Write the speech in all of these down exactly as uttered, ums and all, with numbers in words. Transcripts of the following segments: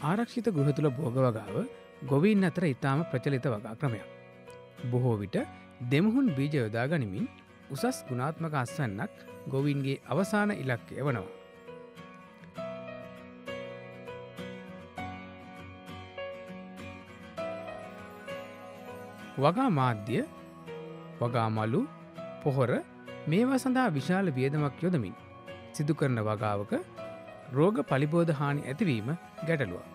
ආරක්ෂිත ගෘහ තුල භෝග වගාව ගොවීන් අතර ඉතාම ප්‍රචලිත වගා ක්‍රමයක්. බොහෝ විට දෙමුහුන් බීජ යොදා ගනිමින් උසස් ගුණාත්මක අස්වැන්නක් ගොවීන්ගේ අවසාන ඉලක්කය වනවා. වගා මාධ්‍ය, වගා මලු, පොහොර මේවා සඳහා විශාල වියදමක් යොදමින් සිදු කරන වගාවක රෝග පලිබෝධ හානි ඇතිවීම ගැටලුවක්.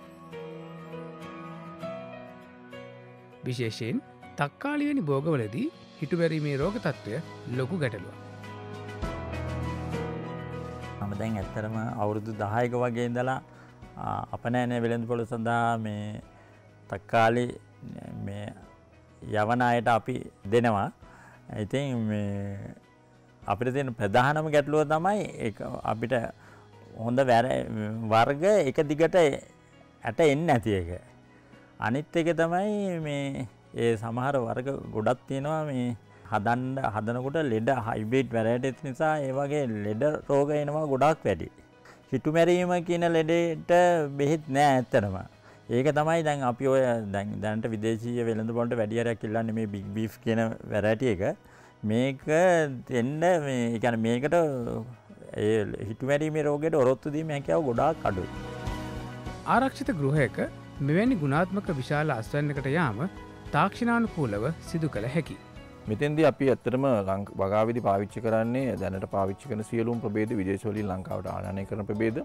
විශේෂයෙන් තක්කාලි වැනි භෝගවලදී හිටුබැරීමේ රෝග තත්ත්වය ලොකු ගැටලුවක්. මම දැන් ඇත්තටම අවුරුදු දහයක වගේ ඉඳලා අපනෑනේ වෙළඳපොළ සඳහා මේ තක්කාලි මේ යවන අයට අපි දෙනවා. ඉතින් මේ අපිට තියෙන ප්‍රධානම ගැටලුව තමයි ඒක අපිට හොඳ වර්ග එක දිගට ඇට එන්නේ නැති එක. අනිත් එක තමයි මේ ඒ සමහර වර්ග ගොඩක් තියෙනවා මේ හදන්න හදනකොට ලෙඩ හයිබ්‍රිඩ් වැරයිටිස් නිසා ඒ වගේ ලෙඩ රෝග එනවා ගොඩක් වැඩි. හිටු මැරීම කියන ලෙඩේට බෙහෙත් නෑ ඇත්තටම. ඒක තමයි දැන් අපි ඔය දැන් දැනට විදේශීය වෙළඳපොළට වැඩි හරියක් ඉල්ලන්නේ මේ බිග් බීෆ් කියන වැරයිටි එක. මේක දෙන්න මේ ඒ කියන්නේ මේකට ඒ හිටු මැරීමේ රෝගයට ඔරොත්තු දීමේ හැකියාව ගොඩාක් අඩුයි. ආරක්ෂිත ගෘහයක මෙවැනි ගුණාත්මක විශාල අස්වැන්නකට යාම තාක්ෂණානුකූලව සිදු කළ හැකි. මෙතෙන්දී අපි ඇත්තටම වගාවේදී පාවිච්චි කරන්නේ දැනට පාවිච්චි කරන සියලුම ප්‍රභේද විදේශවලින් ලංකාවට ආනයනය කරන ප්‍රභේද.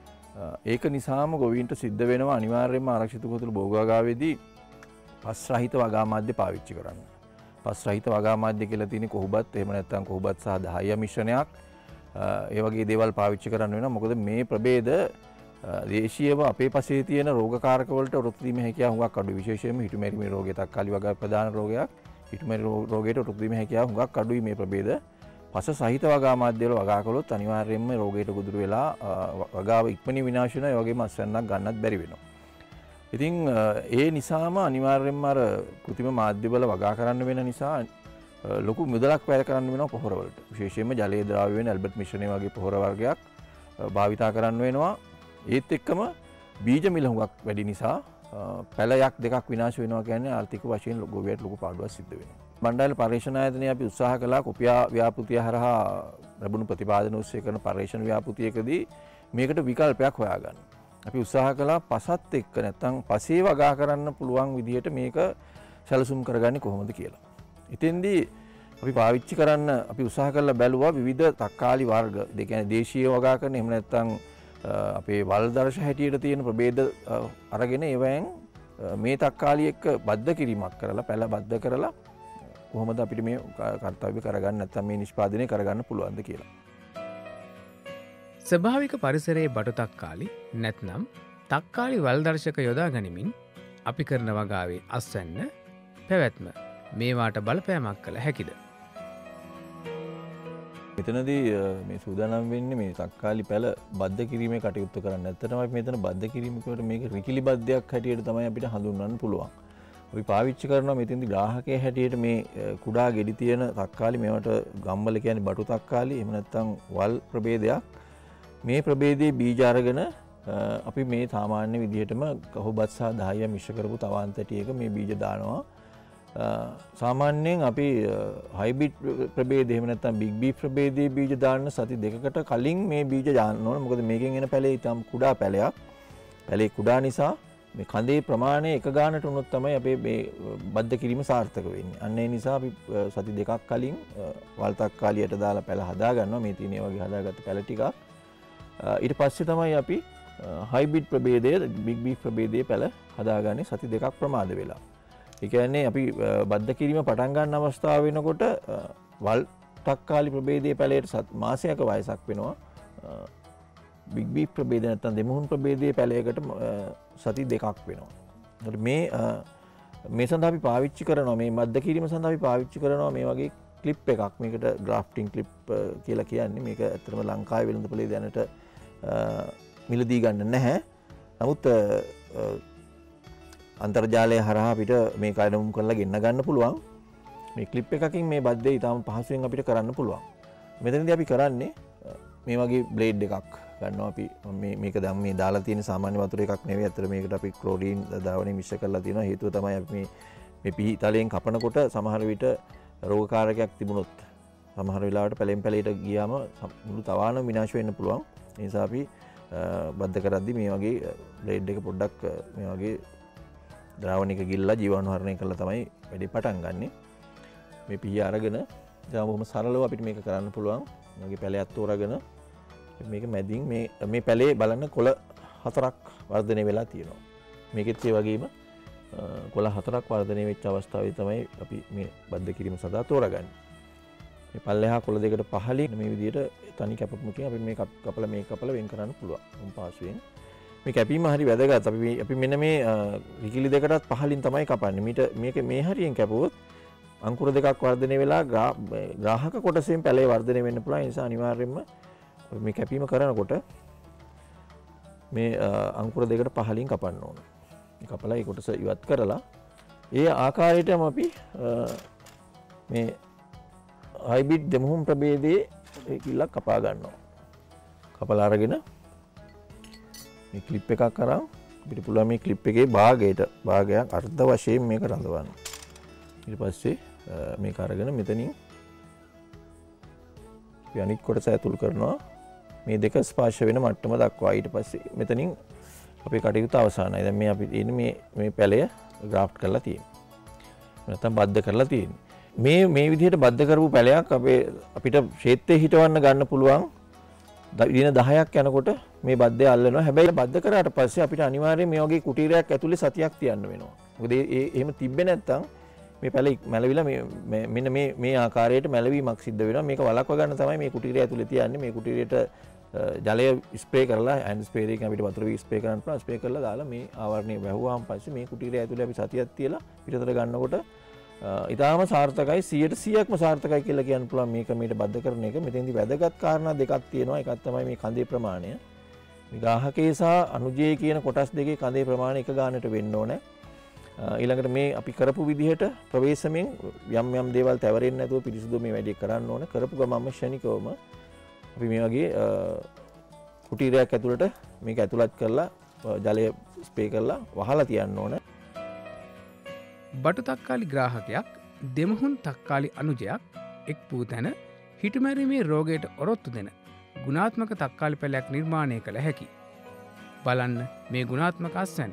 ඒක නිසාම ගොවීන්ට සිද්ධ වෙනවා අනිවාර්යයෙන්ම ආරක්ෂිත ගෘහ තුල භෝග වගාවේදී පස් රහිත වගා මාධ්‍ය පාවිච්චි කරන්න. පස් රහිත වගා මාධ්‍ය කියලා තියෙන්නේ කොහොබත් එහෙම නැත්නම් කොහොබත් සහ දහය මිශ්‍රණයක්. ඒ වගේ දේවල් පාවිච්චි කරන්න වෙනවා. මොකද මේ ප්‍රභේද දේශීයව අපේ පසේ තියෙන රෝගකාරක වලට ඔරොත්තු දීමේ හැකියාව හුඟක් අඩුයි. විශේෂයෙන්ම හිටු මැරීමේ රෝගය තක්කාලි වගා ප්‍රධාන රෝගයක්. හිටු මැරීමේ රෝගයට ඔරොත්තු දීමේ හැකියාව හුඟක් අඩුයි මේ ප්‍රභේද. පස සහිත වගා මාධ්‍ය වල වගා කළොත් අනිවාර්යයෙන්ම රෝගයට ගොදුරු වෙලා වගාව ඉක්මනින් විනාශ වෙනවා. ඒ වගේම අස්වැන්නක් ගන්නත් බැරි වෙනවා. ඉතින් ඒ නිසාම අනිවාර්යයෙන්ම අර કૃතිම මාධ්‍ය වල වගා කරන්න වෙන නිසා ලොකු මුදලක් වැය කරන්න වෙනවා පොහොර වලට. විශේෂයෙන්ම ජලීය ද්‍රාව්‍ය වෙන ඇල්බර්ට් මිශ්‍රණය වගේ පොහොර වර්ගයක් භාවිතා කරන්න වෙනවා. ඒත් එක්කම බීජ මිල හුඟක් වැඩි නිසා පැලයක් දෙකක් විනාශ වෙනවා කියන්නේ ආර්ථික වශයෙන් ගොවියට ලොකු පාඩුවක් සිද්ධ වෙනවා. බණ්ඩායල පර්යේෂණ ආයතනයේ අපි උත්සාහ කළා කොපියා ව්‍යාපෘතිය හරහා ලැබුණු ප්‍රතිපාදන ඔස්සේ කරන පර්යේෂණ ව්‍යාපෘතියකදී මේකට විකල්පයක් හොයාගන්න. අපි උත්සාහ කළා පසත් එක්ක නැත්තම් පසේ වගා කරන්න පුළුවන් විදිහට මේක සැලසුම් කරගන්නේ කොහොමද කියලා. ඉතින්දී අපි පාවිච්චි කරන්න අපි උත්සාහ කරලා බැලුවා විවිධ තක්කාලි වර්ග. ඒ කියන්නේ දේශීය වගා කරන එහෙම නැත්තම් අපේ වල් දර්ශ හැටියට තියෙන ප්‍රභේද අරගෙන ඒවෙන් මේ තක්කාලි එක්ක බද්ධ කිරීමක් කරලා පැල බද්ධ කරලා කොහොමද අපිට මේ කර්තව්‍ය කරගන්න නැත්නම් මේ නිෂ්පාදනය කරගන්න පුළුවන්ද කියලා. ස්වභාවික පරිසරයේ බඩු තක්කාලි නැත්නම් තක්කාලි වල් දර්ශක යොදා ගනිමින් අපි කරන වගාවේ අස්වැන්න පැවැත්ම මේවාට බලපෑමක් කළ හැකිද? මෙතනදී මේ සූදානම් වෙන්නේ මේ තක්කාලි පැල බද්ධ කිරීමේ කටයුත්ත කරන්න. ඇත්තටම අපි මෙතන බද්ධ කිරීම කියවට මේක රිකිලි බද්ධයක් හැටියට තමයි අපිට හඳුන්වන්න පුළුවන්. අපි පාවිච්චි කරනවා මෙතෙන්දී ග්‍රාහකයේ හැටියට මේ කුඩා ගෙඩි තියෙන තක්කාලි මේවට ගම්වල කියන්නේ බටු තක්කාලි එහෙම නැත්නම් වල් ප්‍රභේදයක්. මේ ප්‍රභේදයේ බීජ අරගෙන අපි මේ සාමාන්‍ය විදිහටම කහොබත් සහ දහය මිශ්‍ර කරපු තවාන් තැටියක මේ බීජ දානවා. සාමාන්‍යයෙන් අපි හයිබ්‍රිඩ් ප්‍රභේද එහෙම නැත්නම් බිග් බීෆ් ප්‍රභේදයේ බීජ දාන්න සති දෙකකට කලින් මේ බීජ දාන්න ඕන. මොකද මේකෙන් එන පැලේ ඊටම කුඩා පැලයක්. පැලේ කුඩා නිසා මේ කඳේ ප්‍රමාණය එක ගානට වුණොත් තමයි අපේ මේ බද්ධ කිරීම සාර්ථක වෙන්නේ. අන්න ඒ නිසා අපි සති දෙකක් කලින් වල් තක්කාලියට දාලා පැල හදා ගන්නවා. මේ තියෙන වගේ හදාගත්ත පැල ටිකක්. ඊට පස්සේ තමයි අපි හයිබ්‍රිඩ් ප්‍රභේදයේ බිග් බීෆ් ප්‍රභේදයේ පැල හදාගන්නේ සති දෙකක් ප්‍රමාද වෙලා. ඒ කියන්නේ අපි බද්ධ කිරීම පටන් ගන්න අවස්ථාව වෙනකොට වල් තක්කාලි ප්‍රභේදයේ පැලයට මාසයක වයසක් වෙනවා. බිග් බීෆ් ප්‍රභේද නැත්නම් දෙමුහුන් ප්‍රභේදයේ පැලයකට සති දෙකක් වෙනවා. ඒකට මේ මේ සඳහා අපි පාවිච්චි කරනවා මේ බද්ධ කිරීම සඳහා අපි පාවිච්චි කරනවා මේ වගේ ක්ලිප් එකක්. මේකට ග්‍රාෆ්ටිං ක්ලිප් කියලා කියන්නේ. මේක ඇත්තටම ලංකාවේ වෙළඳපොලේ දැනට මිලදී ගන්න නැහැ. නමුත් අන්තර්ජාලය හරහා අපිට මේක අනුමත කරලා ගෙන්න ගන්න පුළුවන්. මේ ක්ලිප් එකකින් මේ බද්ධය ඊටම පහසුවෙන් අපිට කරන්න පුළුවන්. මෙතනදී අපි කරන්නේ මේ වගේ බ්ලේඩ් එකක් ගන්නවා අපි මේ මේක දැන් මේ දාලා තියෙන සාමාන්‍ය වතුර එකක් නෙවෙයි. අතට මේකට අපි ක්ලෝරින් දාවනේ මිශ්‍ර කරලා තියෙනවා. හේතුව තමයි අපි මේ මේ පිහිතලයෙන් කපනකොට සමහර විට රෝගකාරකයක් තිබුණොත් සමහර වෙලාවට පැලෙන් පැලේට ගියාම මුළු තවාණම විනාශ වෙන්න පුළුවන්. ඒ නිසා අපි බද්ධ කරද්දි මේ වගේ බ්ලේඩ් එක පොඩ්ඩක් මේ වගේ ද්‍රාවණයක ගිල්ලා ජීවාණුහරණය කරලා තමයි වැඩේ පටන් ගන්නෙ. මේ පිහිය අරගෙන දැන් බොහොම සරලව අපිට මේක කරන්න පුළුවන්. මේ වගේ පැලයක් තෝරාගෙන මේක මැදින් මේ මේ පැලේ බලන්න කොළ හතරක් වර්ධනය වෙලා තියෙනවා. මේකෙත් ඒ වගේම කොළ හතරක් වර්ධනය වෙච්ච අවස්ථාවේ තමයි අපි මේ බද්ධ කිරීම සඳහා තෝරාගන්නේ. මේ පල්ලෙහා කොළ දෙකට පහළින් මේ විදිහට තනි කැපපුමකින් අපි මේ කපලා මේ කපලා වෙන් කරන්න පුළුවන්. උන් පාසුවෙන් මේ කැපීම හරි වැදගත්. අපි අපි මෙන්න මේ රිකිලි දෙකටත් පහළින් තමයි කපන්නේ. මීට මේක මේ හරියෙන් කැපුවොත් අංකුර දෙකක් වර්ධනය වෙලා ග්‍රාහක කොටසෙන් පැලේ වර්ධනය වෙන්න පුළුවන්. ඒ නිසා අනිවාර්යයෙන්ම මේ කැපීම කරනකොට මේ අංකුර දෙකට පහළින් කපන්න ඕන. මේ කපලා ඒ කොටස ඉවත් කරලා ඒ ආකාරයටම අපි මේ හයිබ්‍රිඩ් දෙමුහුම් ප්‍රභේදයේ කිල්ලක් කපා ගන්නවා. කපලා අරගෙන මේ ක්ලිප් එකක් අරන් අපිට පුළුවන් මේ ක්ලිප් එකේ භාගයට භාගයක් අර්ධ වශයෙන් මේක රඳවන්න. ඊට පස්සේ මේක අරගෙන මෙතනින් අපි අනිත් කොටස ඇතුල් කරනවා. මේ දෙක ස්පර්ශ වෙන මට්ටම දක්වා. ඊට පස්සේ මෙතනින් අපේ කටයුත්ත අවසానයි. දැන් මේ අපි ඉන්නේ මේ මේ පැලය ග්‍රාෆ්ට් කරලා තියෙනවා. නැත්නම් බද්ධ කරලා තියෙනවා. මේ මේ විදිහට බද්ධ කරපු පැලයක් අපේ අපිට ක්ෂේත්‍රයේ හිටවන්න ගන්න පුළුවන්. දින දහයක් යනකොට මේ බද්ධය අල්ලනවා. හැබැයි බද්ධ කරාට පස්සේ අපිට අනිවාර්යයෙන් මේ වගේ කුටීරයක් ඇතුලේ සතියක් තියන්න වෙනවා. මොකද ඒ එහෙම තිබ්බේ නැත්නම් මේ පැල මැලවිලා මේ මෙන්න මේ මේ ආකාරයට මැලවීමක් සිද්ධ වෙනවා. මේක වළක්වා ගන්න තමයි මේ කුටීරය ඇතුලේ තියන්නේ. මේ කුටීරයට ජලය ස්ප්‍රේ කරලා හෑන්ඩ් ස්ප්‍රේ එකකින් අපිට වතුර ස්ප්‍රේ කරන්න පුළුවන්. ස්ප්‍රේ කරලා දාලා මේ ආවරණය වැහුවාම පස්සේ මේ කුටීරය ඇතුලේ අපි සතියක් තියලා පිටතට ගන්නකොට ඉතාලම සාර්ථකයි. සියයට සීයක්ම සාර්ථකයි කියලා කියන්න පුළුවන් මේ ක්‍රමයට බද්ධ කරන එක. මෙතෙන්දි වැදගත් කාරණා දෙකක් තියෙනවා. එකක් තමයි මේ කඳේ ප්‍රමාණය. මේ ගාහකේ සහ අනුජයේ කියන කොටස් දෙකේ කඳේ ප්‍රමාණය එක ගානට වෙන්න ඕනේ. ඊළඟට මේ අපි කරපු විදිහට ප්‍රවේශමෙන් යම් යම් දේවල් තැවරෙන්නේ නැතුව පිරිසිදු මේ වැඩේ කරන්න ඕනේ. කරපු ගමන්ම ශනිකවම අපි මේ වගේ කුටීරයක් ඇතුළට මේක ඇතුළත් කරලා ජලය ස්ප්‍රේ කරලා වහලා තියන්න ඕනේ. බටු තක්කාලි ග්‍රාහකයක් දෙමුහුන් තක්කාලි අනුජයක් එක් වූ තැන හිටුමැරීමේ රෝගයට ඔරොත්තු දෙන ගුණාත්මක තක්කාලි පැලයක් නිර්මාණය කළ හැකි. බලන්න මේ ගුණාත්මක අස්වැන්න.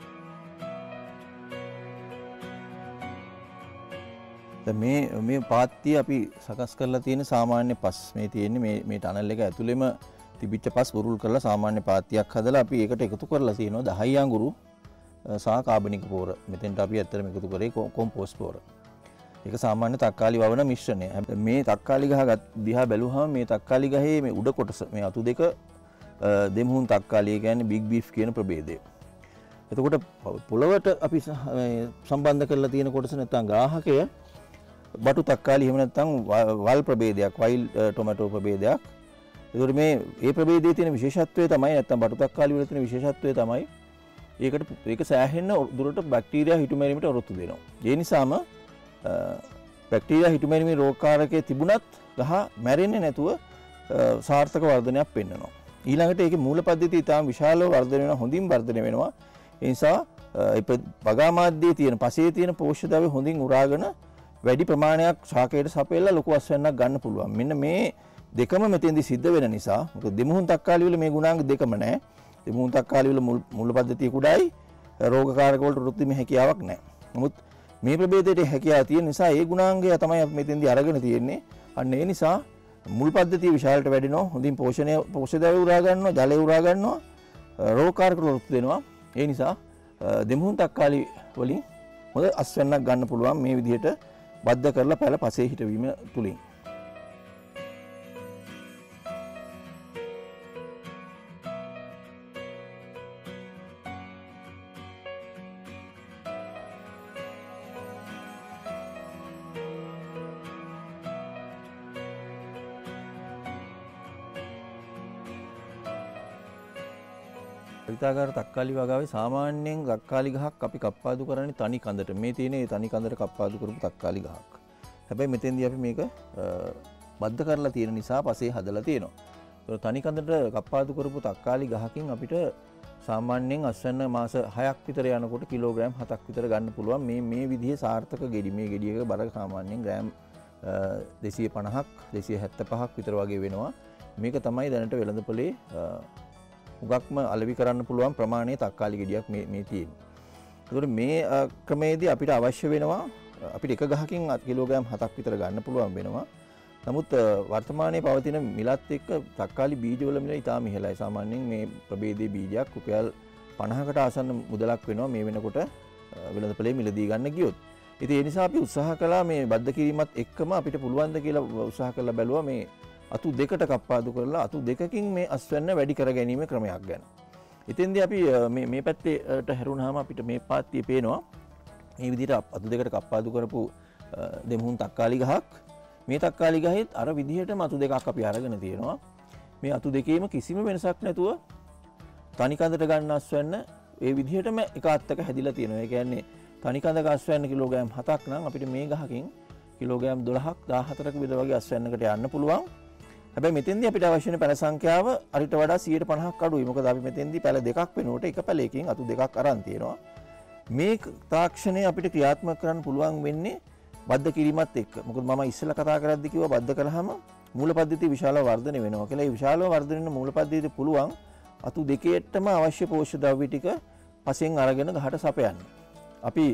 මේ මේ පාත්තිය අපි සකස් කරලා තියෙන සාමාන්‍ය පස් මේ තියෙන්නේ මේ මේ ටනල් එක ඇතුළෙම තිබිච්ච පස් බුරුල් කරලා සාමාන්‍ය පාත්තියක් හදලා අපි ඒකට එකතු කරලා තියෙනවා දහය අඟුරු සහ කාබනික පෝර. මෙතෙන්ට අපි ඇත්තටම එකතු කරේ කොම්පෝස්ට් පෝර. ඒක සාමාන්‍ය තක්කාලි වවන මිශ්‍රණය. මේ තක්කාලි ගහ දිහා බැලුවහම මේ තක්කාලි ගහේ මේ උඩ කොටස මේ අතු දෙක දෙමුහුන් තක්කාලි කියන්නේ බිග් බීෆ් කියන ප්‍රභේදය. එතකොට පොළවට අපි සම්බන්ධ කරලා තියෙන කොටස නැත්නම් ග්‍රාහකය බටු තක්කාලි එහෙම නැත්නම් වල් ප්‍රභේදයක්, වයිල් ටොමැටෝ ප්‍රභේදයක්. ඒකට මේ ඒ ප්‍රභේදයේ තියෙන විශේෂත්වය තමයි නැත්නම් බටු තක්කාලි වල තියෙන විශේෂත්වය තමයි ඒකට ඒක සෑහෙන දුරට බැක්ටීරියා හිටුමැරීමට ඔරොත්තු දෙනවා. ඒ නිසාම බැක්ටීරියා හිටුමැරීමේ රෝගකාරකයේ තිබුණත් ගහ මැරෙන්නේ නැතුව සාර්ථක වර්ධනයක් පෙන්වනවා. ඊළඟට ඒකේ මූල පද්ධතිය ඉතාම විශාලව වර්ධනය වෙනවා, හොඳින් වර්ධනය වෙනවා. ඒ නිසා වගා මාධ්‍යයේ තියෙන පසේ තියෙන පෝෂ්‍ය ද්‍රව්‍ය හොඳින් උරාගෙන වැඩි ප්‍රමාණයක් ශාකයට සපයලා ලොකු අස්වැන්නක් ගන්න පුළුවන්. මෙන්න මේ දෙකම මෙතෙන්දි සිද්ධ වෙන නිසා මොකද දෙමුහුන් තක්කාලි වල මේ ගුණාංග දෙකම නැහැ. දෙමුහුන් තක්කාලි වල මූල පද්ධතිය කුඩායි, රෝගකාරක වලට වෘත්තිම හැකියාවක් නැහැ. නමුත් මේ ප්‍රභේදයට හැකියාව තියෙන නිසා ඒ ගුණාංගය තමයි අපි මෙතෙන්දි අරගෙන තියෙන්නේ. අන්න ඒ නිසා මුල් පද්ධතිය විශාලට වැඩිනවා. හොඳින් පෝෂණය පෝෂ්‍ය ද්‍රව්‍ය උරා ගන්නවා, ජලය උරා ගන්නවා, රෝගකාරක වලට දෙනවා. ඒ නිසා දෙමුහුන් තක්කාලි වලින් හොඳ අස්වැන්නක් ගන්න පුළුවන් මේ විදිහට බද්ධ කරලා පැල පසේ හිටවීම තුලින්. රිතාගාර තක්කාලි වගාවේ සාමාන්‍යයෙන් තක්කාලි ගහක් අපි කප්පාදු කරන්නේ තනි කඳට. මේ තියෙන ඒ තනි කඳට කප්පාදු කරපු තක්කාලි ගහක්. හැබැයි මෙතෙන්දී අපි මේක බද්ධ කරලා තියෙන නිසා පසේ හදලා තියෙනවා. තනිකඳට කප්පාදු කරපු තක්කාලි ගහකින් අපිට සාමාන්‍යයෙන් අස්වැන්න මාස හයක් විතර යනකොට කිලෝග්‍රෑම් හතක් විතර ගන්න පුළුවන්. මේ මේ විදිහේ සාර්ථක ගෙඩි මේ ගෙඩියක බර සාමාන්‍යයෙන් ග්‍රෑම් දෙසිය පනහක් දෙසිය හැත්තපහක් විතර වගේ වෙනවා. මේක තමයි දැනට වෙළඳපොලේ හුඟක්ම අලෙවි කරන්න පුළුවන් ප්‍රමාණයේ තක්කාලි ගෙඩියක් මේ මේ තියෙන්නේ. ඒකට මේ ක්‍රමයේදී අපිට අවශ්‍ය වෙනවා අපිට එක ගහකින් කිලෝග්‍රෑම් හතක් විතර ගන්න පුළුවන් වෙනවා. නමුත් වර්තමානයේ පවතින මිලත් එක්ක තක්කාලි බීජවල මිල ඉතාම ඉහළයි. සාමාන්‍යයෙන් මේ ප්‍රභේදයේ බීජයක් රුපියල් පනහකට ආසන්න මුදලක් වෙනවා මේ වෙනකොට වෙළඳපොලේ මිලදී ගන්න ගියොත්. ඉතින් ඒ නිසා අපි උත්සාහ කළා මේ බද්ධ කිරීමත් එක්කම අපිට පුළුවන් ද කියලා උත්සාහ කරලා බැලුවා මේ අතු දෙකට කප්පාදු කරලා අතු දෙකකින් මේ අස්වැන්න වැඩි කර ගැනීම ක්‍රමයක් ගැන. ඉතින්දී අපි මේ මේ පැත්තේට හැරුණාම අපිට මේ පාත්තියේ පේනවා මේ විදිහට අතු දෙකට කප්පාදු කරපු දෙමුහුන් තක්කාලි ගහක්. මේ තක්කාලි ගහෙත් අර විදිහටම අතු දෙකක් අපි අරගෙන තියෙනවා. මේ අතු දෙකේම කිසිම වෙනසක් නැතුව තනිකඳට ගන්න අස්වැන්න ඒ විදිහටම එක අත්තක හැදිලා තියෙනවා. ඒ කියන්නේ තනිකඳක අස්වැන්න කිලෝග්‍රෑම් හතක් නම් අපිට මේ ගහකින් කිලෝග්‍රෑම් දොළහක් දාහතරක විතර වගේ අස්වැන්නකට යන්න පුළුවන්. හැබැයි මෙතෙන්දී අපිට අවශ්‍ය වෙන පැල සංඛ්‍යාව අරිට වඩා සියයට පනහක් අඩුයි. මොකද අපි මෙතෙන්දී පැල දෙකක් වෙනකොට එක පැලයකින් අතු දෙකක් අරන් තියෙනවා. මේ තාක්ෂණය අපිට ක්‍රියාත්මක කරන්න පුළුවන් වෙන්නේ බද්ධ කිරීමත් එක්ක. මොකද මම ඉස්සෙල්ලා කතා කරද්දී කිව්වා බද්ධ කළාම මූල පද්ධතිය විශාලව වර්ධනය වෙනවා කියලා. ඒ විශාලව වර්ධනය වෙන මූල පද්ධතියට පුළුවන් අතු දෙකේටම අවශ්‍ය පෝෂ්‍ය ද්‍රව්‍ය ටික පසෙන් අරගෙන ගහට සපයන්න. අපි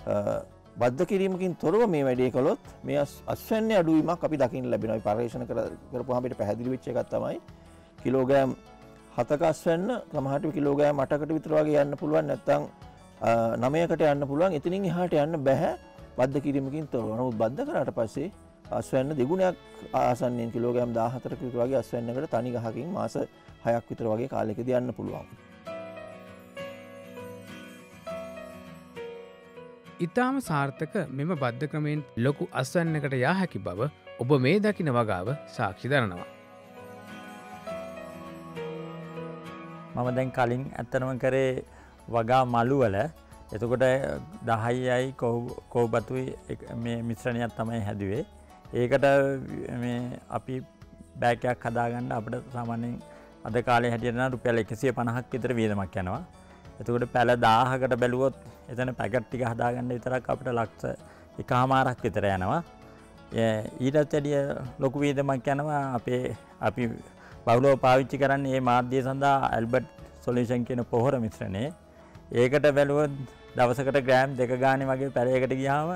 බද්ධ කිරීමකින් තොරව මේ වැඩේ කළොත් මේ අස්වැන්නේ අඩුවීමක් අපි දකින්න ලැබෙනවා. අපි පරීක්ෂණ කරපුවාම අපිට පැහැදිලි වෙච්ච එකක් තමයි කිලෝග්‍රෑම් හතක අස්වැන්න සමහරට කිලෝග්‍රෑම් අටකට විතර වගේ යන්න පුළුවන්. නැත්නම් නවයකට යන්න පුළුවන්. එතනින් එහාට යන්න බෑ බද්ධ කිරීමකින් තොරව. නමුත් බද්ධ කරාට පස්සේ අස්වැන්න දෙගුණයක් ආසන්නයෙන් කිලෝග්‍රෑම් දාහතරක විතර වගේ අස්වැන්නකට තනි ගහකින් මාස හයක් විතර වගේ කාලයකදී යන්න පුළුවන්. ඉතාම සාර්ථක මෙම බද්ධ ක්‍රමයෙන් ලොකු අස්වැන්නකට යා හැකි බව ඔබ මේ දකින වගාව සාක්ෂි දරනවා. මම දැන් කලින් ඇත්තනම කරේ වගා මළුවල එතකොට දහයයි කෝබතුයි මේ මිශ්‍රණයක් තමයි හැදුවේ. ඒකට මේ අපි බෑගයක් හදාගන්න අපිට සාමාන්‍යයෙන් අද කාලේ හැටියට නම් රුපියල් එකසිය පනහක් විතර වියදමක් යනවා. එතකොට පැල දාහකට බැලුවොත් එතන පැකට් ටික හදාගන්න විතරක් අපිට ලක්ෂ එකහමාරක් විතර යනවා. ඊටත් වැඩිය ලොකු වියදමක් යනවා අපේ අපි බහුලව පාවිච්චි කරන්නේ මේ මාධ්‍ය සඳහා ඇල්බර්ට් සොලියුෂන් කියන පොහොර මිශ්‍රණය. ඒකට බැලුවොත් දවසකට ග්‍රෑම් දෙක ගානේ වගේ පැලයකට ගියාම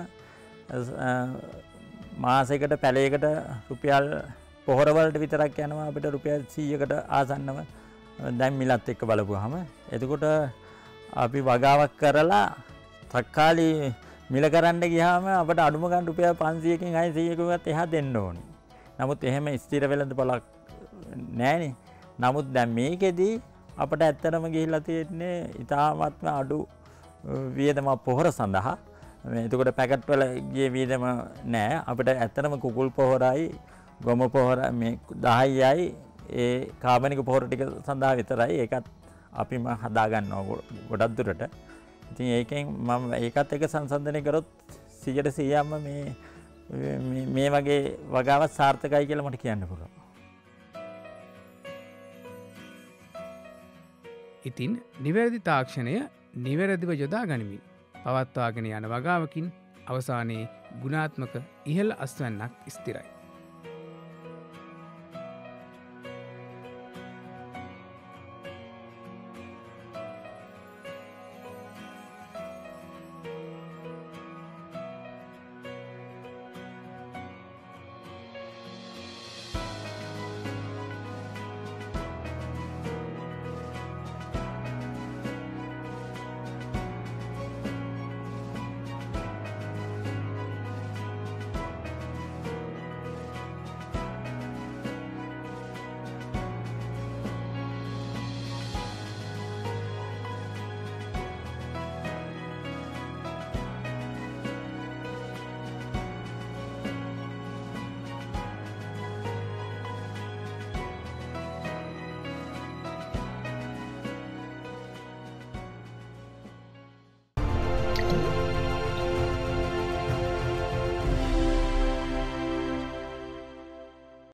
මාසයකට පැලයකට රුපියල් පොහොර වලට විතරක් යනවා අපිට රුපියල් සීයකට ආසන්නව දැන් මිලත් එක්ක බලපුවාම. එතකොට අපි වගාවක් කරලා තක්කාලි මිල කරන්න ගියාම අපිට අඩුම ගන්න රුපියල් පන්සීයකින් හයසීයකවත් එහා දෙන්න ඕනේ. නමුත් එහෙම ස්ථිර වෙළඳපොලක් නැහැනේ. නමුත් දැන් මේකෙදී අපිට ඇත්තටම ගිහිල්ලා තියෙන්නේ ඉතාමත්ම අඩු වියදම පොහොර සඳහා. එතකොට පැකට් වල ගිය වියදම නැහැ. අපිට ඇත්තටම කුකුල් පොහොරයි ගොම පොහොර මේ දහයයි ඒ කාබනික පොහොර ටික සඳහා විතරයි. ඒකත් අපිම හදා ගන්නවා ගොඩක් දුරට. ඉතින් ඒකෙන් මම ඒකත් එක සංසන්දනය කරොත් සියයට සීයක්ම මේ මේ වගේ වගාවක් සාර්ථකයි කියලා මට කියන්න පුළුවන්. ඉතින් නිවැරදි තාක්ෂණය නිවැරදිව යොදා ගනිමින් පවත්වාගෙන යන වගාවකින් අවසානයේ ගුණාත්මක ඉහළ අස්වැන්නක් ස්ථිරයි.